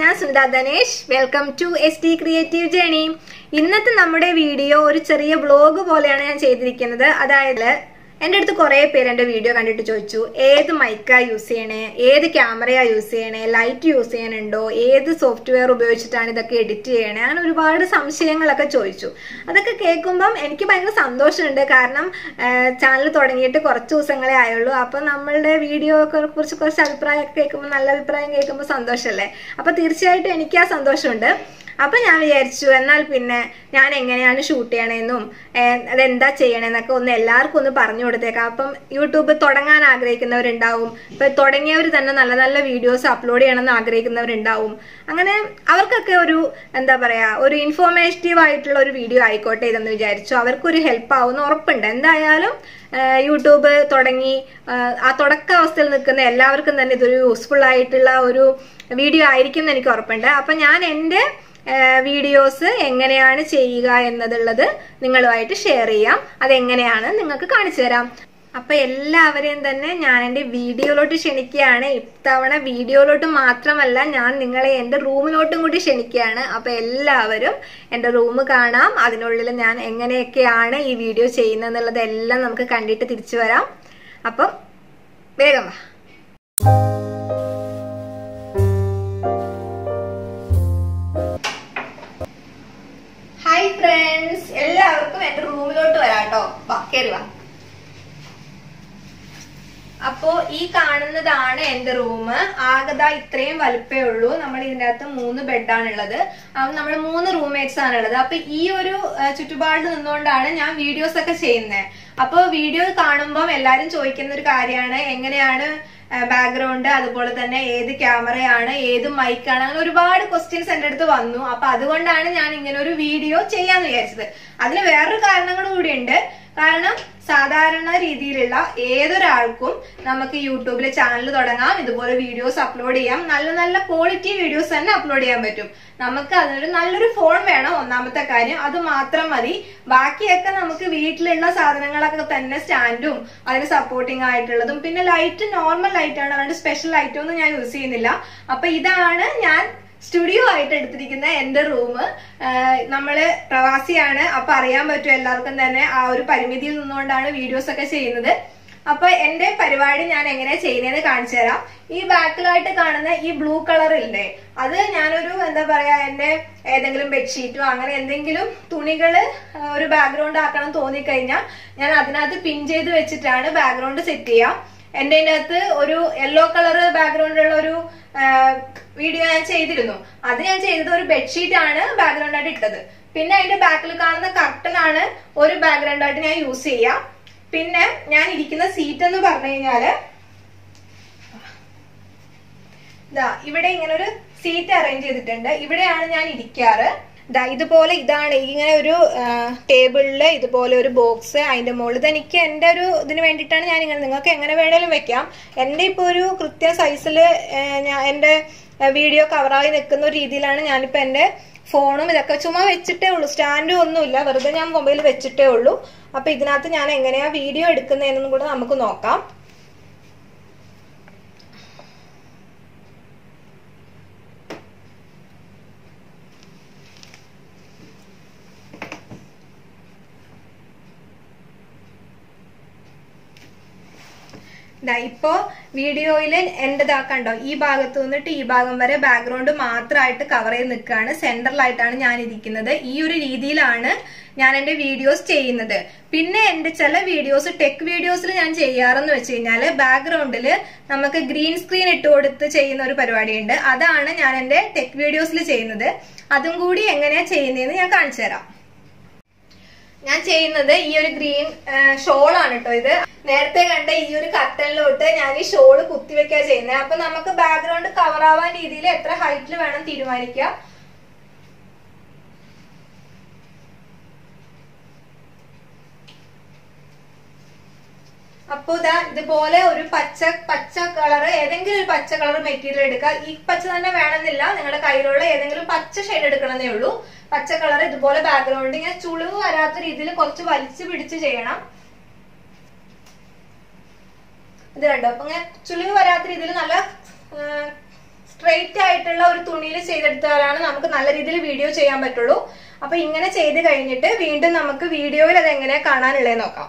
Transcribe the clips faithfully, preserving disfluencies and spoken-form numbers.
ഞാൻ Sunitha Dhanesh. Welcome to S T creative journey. ഇന്നത്തെ നമ്മുടെ വീഡിയോ ഒരു ചെറിയ വ്ലോഗ് പോലെയാണ് ഞാൻ ചെയ്തിരിക്കുന്നത്. അതായത് എൻ്റെ അടുത്ത് കുറേ പേര് എൻ്റെ വീഡിയോ കണ്ടിട്ട് ചോദിച്ചു, ഏത് മൈക്കാ യൂസ് ചെയ്യണേ, ഏത് ക്യാമറയാ യൂസ് ചെയ്യണേ, ലൈറ്റ് യൂസ് ചെയ്യാനുണ്ടോ, ഏത് സോഫ്റ്റ്വെയർ ഉപയോഗിച്ചിട്ടാണ് ഇതൊക്കെ എഡിറ്റ് ചെയ്യണേ, അങ്ങനെ ഒരുപാട് സംശയങ്ങളൊക്കെ ചോദിച്ചു. അതൊക്കെ കേൾക്കുമ്പം എനിക്ക് ഭയങ്കര സന്തോഷമുണ്ട്. കാരണം ചാനൽ തുടങ്ങിയിട്ട് കുറച്ച് ദിവസങ്ങളേ ആയുള്ളൂ. അപ്പം നമ്മളുടെ വീഡിയോയെ കുറിച്ച് കുറച്ച് അഭിപ്രായമൊക്കെ കേൾക്കുമ്പോൾ, നല്ല അഭിപ്രായം കേൾക്കുമ്പോൾ സന്തോഷമല്ലേ. അപ്പം തീർച്ചയായിട്ടും എനിക്ക് ആ സന്തോഷമുണ്ട്. അപ്പം ഞാൻ വിചാരിച്ചു, എന്നാൽ പിന്നെ ഞാൻ എങ്ങനെയാണ് ഷൂട്ട് ചെയ്യണമെന്നും അതെന്താ ചെയ്യണമെന്നൊക്കെ ഒന്ന് എല്ലാവർക്കും ഒന്ന് പറഞ്ഞു കൊടുത്തേക്കാം. അപ്പം യൂട്യൂബ് തുടങ്ങാൻ ആഗ്രഹിക്കുന്നവരുണ്ടാവും, ഇപ്പം തുടങ്ങിയവർ തന്നെ നല്ല നല്ല വീഡിയോസ് അപ്ലോഡ് ചെയ്യണമെന്ന് ആഗ്രഹിക്കുന്നവരുണ്ടാവും. അങ്ങനെ അവർക്കൊക്കെ ഒരു എന്താ പറയുക, ഒരു ഇൻഫോർമേറ്റീവ് ആയിട്ടുള്ള ഒരു വീഡിയോ ആയിക്കോട്ടെ ഇതെന്ന് വിചാരിച്ചു. അവർക്കൊരു ഹെൽപ്പ് ആവുമെന്ന് ഉറപ്പുണ്ട്. എന്തായാലും യൂട്യൂബ് തുടങ്ങി ആ തുടക്കാവസ്ഥയിൽ നിൽക്കുന്ന എല്ലാവർക്കും തന്നെ ഇതൊരു യൂസ്ഫുൾ ആയിട്ടുള്ള ഒരു വീഡിയോ ആയിരിക്കും എന്ന് എനിക്ക് ഉറപ്പുണ്ട്. അപ്പം ഞാൻ എൻ്റെ വീഡിയോസ് എങ്ങനെയാണ് ചെയ്യുക എന്നതുള്ളത് നിങ്ങളുമായിട്ട് ഷെയർ ചെയ്യാം. അതെങ്ങനെയാണ് നിങ്ങൾക്ക് കാണിച്ചു തരാം. അപ്പൊ എല്ലാവരെയും തന്നെ ഞാൻ എൻ്റെ വീഡിയോയിലോട്ട് ക്ഷണിക്കുകയാണ്. ഇത്തവണ വീഡിയോയിലോട്ട് മാത്രമല്ല, ഞാൻ നിങ്ങളെ എൻ്റെ റൂമിലോട്ടും കൂടി ക്ഷണിക്കുകയാണ്. അപ്പൊ എല്ലാവരും എൻ്റെ റൂം കാണാം. അതിനുള്ളിൽ ഞാൻ എങ്ങനെയൊക്കെയാണ് ഈ വീഡിയോ ചെയ്യുന്നതെന്നുള്ളത് എല്ലാം നമുക്ക് കണ്ടിട്ട് തിരിച്ചു വരാം. അപ്പം വേഗം വാ. ഹായ് ഫ്രണ്ട്സ്, എല്ലാവർക്കും എന്റെ റൂമിലോട്ട് വരാട്ടോ. വാ, കേറി വാ. അപ്പോ ഈ കാണുന്നതാണ് എന്റെ റൂം. ആകെ ഇത്രയും വലുപ്പേ ഉള്ളൂ. നമ്മൾ ഇതിന്റെ അകത്ത് മൂന്ന് ബെഡാണുള്ളത്. നമ്മൾ മൂന്ന് റൂംമേറ്റ്സ് ആണുള്ളത്. അപ്പൊ ഈ ഒരു ചുറ്റുപാടിൽ നിന്നുകൊണ്ടാണ് ഞാൻ വീഡിയോസ് ഒക്കെ ചെയ്യുന്നത്. അപ്പൊ വീഡിയോ കാണുമ്പോൾ എല്ലാരും ചോദിക്കുന്ന ഒരു കാര്യമാണ്, എങ്ങനെയാണ് ബാക്ക്ഗ്രൗണ്ട്, അതുപോലെ തന്നെ ഏത് ക്യാമറയാണ്, ഏത് മൈക്കാണ്, അങ്ങനെ ഒരുപാട് ക്വസ്റ്റ്യൻസ് എൻ്റെ അടുത്ത് വന്നു. അപ്പൊ അതുകൊണ്ടാണ് ഞാൻ ഇങ്ങനെ ഒരു വീഡിയോ ചെയ്യാന്ന് വിചാരിച്ചത്. അതിന് വേറൊരു കാരണങ്ങൾ കൂടി ഉണ്ട്. കാരണം സാധാരണ രീതിയിലുള്ള ഏതൊരാൾക്കും നമുക്ക് യൂട്യൂബിൽ ചാനൽ തുടങ്ങാം, ഇതുപോലെ വീഡിയോസ് അപ്ലോഡ് ചെയ്യാം, നല്ല നല്ല ക്വാളിറ്റി വീഡിയോസ് തന്നെ അപ്ലോഡ് ചെയ്യാൻ പറ്റും. നമുക്ക് അതിനൊരു നല്ലൊരു ഫോൺ വേണം, ഒന്നാമത്തെ കാര്യം. അത് മാത്രം മതി. ബാക്കിയൊക്കെ നമുക്ക് വീട്ടിലുള്ള സാധനങ്ങളൊക്കെ തന്നെ, സ്റ്റാൻഡും അതിന് സപ്പോർട്ടിങ് ആയിട്ടുള്ളതും, പിന്നെ ലൈറ്റ് നോർമൽ ലൈറ്റ് ആണ്, അതുകൊണ്ട് സ്പെഷ്യൽ ലൈറ്റ് ഒന്നും ഞാൻ യൂസ് ചെയ്യുന്നില്ല. അപ്പൊ ഇതാണ് ഞാൻ സ്റ്റുഡിയോ ആയിട്ട് എടുത്തിരിക്കുന്ന എന്റെ റൂം. നമ്മള് പ്രവാസിയാണ്, അപ്പൊ അറിയാൻ പറ്റും എല്ലാവർക്കും തന്നെ ആ ഒരു പരിമിതിയിൽ നിന്നുകൊണ്ടാണ് വീഡിയോസ് ഒക്കെ ചെയ്യുന്നത്. അപ്പൊ എന്റെ പരിപാടി ഞാൻ എങ്ങനെയാ ചെയ്യുന്നതെന്ന് കാണിച്ചു തരാം. ഈ ബാക്കിലായിട്ട് കാണുന്ന ഈ ബ്ലൂ കളർ ഇല്ലേ, അത് ഞാനൊരു എന്താ പറയാ, എന്റെ ഏതെങ്കിലും ബെഡ്ഷീറ്റോ അങ്ങനെ എന്തെങ്കിലും തുണികള് ഒരു ബാക്ക്ഗ്രൗണ്ട് ആക്കണം തോന്നിക്കഴിഞ്ഞാൽ ഞാൻ അതിനകത്ത് പിൻ ചെയ്ത് വെച്ചിട്ടാണ് ബാക്ക്ഗ്രൗണ്ട് സെറ്റ് ചെയ്യാം. എന്റെ അതിനകത്ത് ഒരു യെല്ലോ കളർ ബാക്ക്ഗ്രൗണ്ടുള്ള ഒരു വീഡിയോ ഞാൻ ചെയ്തിരുന്നു. അത് ഞാൻ ചെയ്തത് ഒരു ബെഡ്ഷീറ്റ് ആണ് ബാക്ക്ഗ്രൗണ്ട് ആയിട്ട് ഇട്ടത്. പിന്നെ അതിന്റെ ബാക്കിൽ കാണുന്ന കർട്ടൻ ആണ് ഒരു ബാക്ക്ഗ്രൗണ്ട് ആയിട്ട് ഞാൻ യൂസ് ചെയ്യാം. പിന്നെ ഞാൻ ഇരിക്കുന്ന സീറ്റ് എന്ന് പറഞ്ഞു കഴിഞ്ഞാല് ഇതാ ഇവിടെ ഇങ്ങനെ ഒരു സീറ്റ് അറേഞ്ച് ചെയ്തിട്ടുണ്ട്. ഇവിടെയാണ് ഞാൻ ഇരിക്കാറ്. ഇതാ ഇതുപോലെ, ഇതാണ് ഇങ്ങനെ ഒരു ടേബിളില് ഇതുപോലെ ഒരു ബോക്സ്, അതിന്റെ മുകളിൽ ഇതെനിക്ക് എന്റെ ഒരു ഇതിന് വേണ്ടിയിട്ടാണ് ഞാൻ ഇങ്ങനെ, നിങ്ങൾക്ക് എങ്ങനെ വേണേലും വെക്കാം. എന്റെ ഇപ്പൊ ഒരു കൃത്യ സൈസില് ഞാൻ എന്റെ വീഡിയോ കവറായി നിൽക്കുന്ന ഒരു രീതിയിലാണ് ഞാനിപ്പോ എന്റെ ഫോണും ഇതൊക്കെ ചുമ്മാ വെച്ചിട്ടേ ഉള്ളൂ. സ്റ്റാൻഡും ഒന്നുമില്ല, വെറുതെ ഞാൻ മൊബൈൽ വെച്ചിട്ടേ ഉള്ളൂ. അപ്പൊ ഇതിനകത്ത് ഞാൻ എങ്ങനെയാ വീഡിയോ എടുക്കുന്നതെന്നും കൂടെ നമുക്ക് നോക്കാം. ഇപ്പോ വീഡിയോയില് എന്റെതാ കണ്ടോ, ഈ ഭാഗത്ത് നിന്നിട്ട് ഈ ഭാഗം വരെ ബാക്ക്ഗ്രൗണ്ട് മാത്രമായിട്ട് കവർ ചെയ്ത് നിൽക്കുകയാണ്. സെന്ററിലായിട്ടാണ് ഞാൻ ഇരിക്കുന്നത്. ഈ ഒരു രീതിയിലാണ് ഞാൻ എന്റെ വീഡിയോസ് ചെയ്യുന്നത്. പിന്നെ എന്റെ ചില വീഡിയോസ്, ടെക് വീഡിയോസിൽ ഞാൻ ചെയ്യാറെന്ന് വെച്ച് കഴിഞ്ഞാല് ബാക്ക്ഗ്രൗണ്ടില് നമുക്ക് ഗ്രീൻ സ്ക്രീൻ ഇട്ട് കൊടുത്ത് ചെയ്യുന്ന ഒരു പരിപാടിയുണ്ട്. അതാണ് ഞാൻ എന്റെ ടെക് വീഡിയോസിൽ ചെയ്യുന്നത്. അതും കൂടി എങ്ങനെയാ ചെയ്യുന്നതെന്ന് ഞാൻ കാണിച്ചു തരാം. ഞാൻ ചെയ്യുന്നത് ഈ ഒരു ഗ്രീൻ ഷോളാണ് കേട്ടോ. ഇത് നേരത്തെ കണ്ട ഈ ഒരു കർട്ടനിലോട്ട് ഞാൻ ഈ ഷോള് കുത്തിവെക്കാ ചെയ്യുന്നത്. അപ്പൊ നമുക്ക് ബാക്ക്ഗ്രൗണ്ട് കവർ ആവാൻ രീതിയിൽ എത്ര ഹൈറ്റിൽ വേണം തീരുമാനിക്കാം. അപ്പൊ ഇതാ ഇതുപോലെ ഒരു പച്ച പച്ച കളർ, ഏതെങ്കിലും ഒരു പച്ച കളർ മെറ്റീരിയൽ എടുക്കുക. ഈ പച്ച തന്നെ വേണമെന്നില്ല, നിങ്ങളുടെ കയ്യിലുള്ള ഏതെങ്കിലും പച്ച ഷെയ്ഡ് എടുക്കണമെന്നേ ഉള്ളൂ. പച്ച കളർ ഇതുപോലെ ബാക്ക്ഗ്രൗണ്ട് ഇങ്ങനെ ചുളിവ് വരാത്ത രീതിയിൽ കുറച്ച് വലിച്ചു പിടിച്ച് ചെയ്യണം. ഇത് കണ്ടോ, അപ്പൊ ഇങ്ങനെ ചുളിവ് വരാത്ത രീതിയിൽ നല്ല സ്ട്രെയിറ്റ് ആയിട്ടുള്ള ഒരു തുണിയിൽ ചെയ്തെടുത്താലാണ് നമുക്ക് നല്ല രീതിയിൽ വീഡിയോ ചെയ്യാൻ പറ്റുള്ളൂ. അപ്പൊ ഇങ്ങനെ ചെയ്ത് കഴിഞ്ഞിട്ട് വീണ്ടും നമുക്ക് വീഡിയോയിൽ അത് എങ്ങനെയാ കാണാനുള്ളത് നോക്കാം.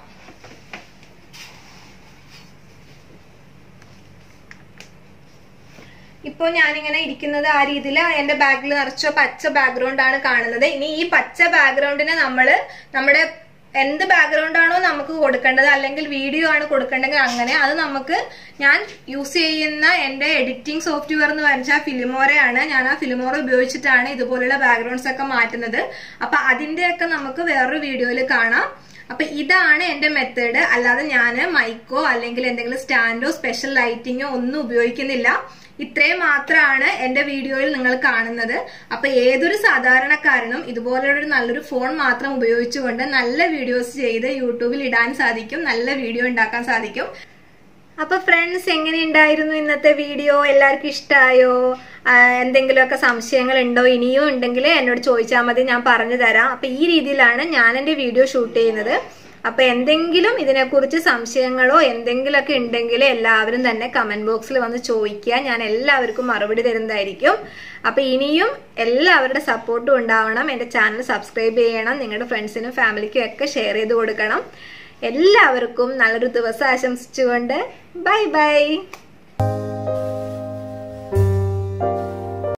ഇപ്പൊ ഞാനിങ്ങനെ ഇരിക്കുന്നത് ആ രീതിയിൽ എന്റെ ബാഗിൽ നിറച്ച പച്ച ബാക്ക്ഗ്രൗണ്ട് ആണ് കാണുന്നത്. ഇനി ഈ പച്ച ബാക്ക്ഗ്രൗണ്ടിനെ നമ്മള് നമ്മുടെ എന്ത് ബാക്ക്ഗ്രൗണ്ട് ആണോ നമുക്ക് കൊടുക്കേണ്ടത്, അല്ലെങ്കിൽ വീഡിയോ ആണ് കൊടുക്കേണ്ടതെങ്കിൽ അങ്ങനെ അത് നമുക്ക് ഞാൻ യൂസ് ചെയ്യുന്ന എന്റെ എഡിറ്റിംഗ് സോഫ്റ്റ്വെയർ എന്ന് പറഞ്ഞാൽ ഫിലിമോറയാണ്. ഞാൻ ആ ഫിലിമോറ ഉപയോഗിച്ചിട്ടാണ് ഇതുപോലുള്ള ബാക്ക്ഗ്രൗണ്ട്സ് ഒക്കെ മാറ്റുന്നത്. അപ്പൊ അതിന്റെയൊക്കെ നമുക്ക് വേറൊരു വീഡിയോയിൽ കാണാം. അപ്പൊ ഇതാണ് എന്റെ മെത്തേഡ്. അല്ലാതെ ഞാൻ മൈക്കോ അല്ലെങ്കിൽ എന്തെങ്കിലും സ്റ്റാൻഡോ സ്പെഷ്യൽ ലൈറ്റിങ്ങോ ഒന്നും ഉപയോഗിക്കുന്നില്ല. ഇത്രയും മാത്രമാണ് എന്റെ വീഡിയോയിൽ നിങ്ങൾ കാണുന്നത്. അപ്പൊ ഏതൊരു സാധാരണക്കാരനും ഇതുപോലെയുള്ള നല്ലൊരു ഫോൺ മാത്രം ഉപയോഗിച്ചുകൊണ്ട് നല്ല വീഡിയോസ് ചെയ്ത് യൂട്യൂബിൽ ഇടാൻ സാധിക്കും, നല്ല വീഡിയോ ഉണ്ടാക്കാൻ സാധിക്കും. അപ്പൊ ഫ്രണ്ട്സ്, എങ്ങനെയുണ്ടായിരുന്നു ഇന്നത്തെ വീഡിയോ? എല്ലാവർക്കും ഇഷ്ടമായോ? എന്തെങ്കിലുമൊക്കെ സംശയങ്ങൾ ഉണ്ടോ? ഇനിയും ഉണ്ടെങ്കിൽ എന്നോട് ചോദിച്ചാൽ മതി, ഞാൻ പറഞ്ഞു തരാം. അപ്പൊ ഈ രീതിയിലാണ് ഞാൻ എന്റെ വീഡിയോ ഷൂട്ട് ചെയ്യുന്നത്. അപ്പൊ എന്തെങ്കിലും ഇതിനെക്കുറിച്ച് സംശയങ്ങളോ എന്തെങ്കിലുമൊക്കെ ഉണ്ടെങ്കിൽ എല്ലാവരും തന്നെ കമന്റ് ബോക്സിൽ വന്ന് ചോദിക്കുക. ഞാൻ എല്ലാവർക്കും മറുപടി തരുന്നതായിരിക്കും. അപ്പൊ ഇനിയും എല്ലാവരുടെ സപ്പോർട്ടും ഉണ്ടാവണം. എന്റെ ചാനൽ സബ്സ്ക്രൈബ് ചെയ്യണം, നിങ്ങളുടെ ഫ്രണ്ട്സിനും ഫാമിലിക്കും ഒക്കെ ഷെയർ ചെയ്ത് കൊടുക്കണം. എല്ലാവർക്കും നല്ലൊരു ദിവസം ആശംസിച്ചുകൊണ്ട് ബൈ ബൈ.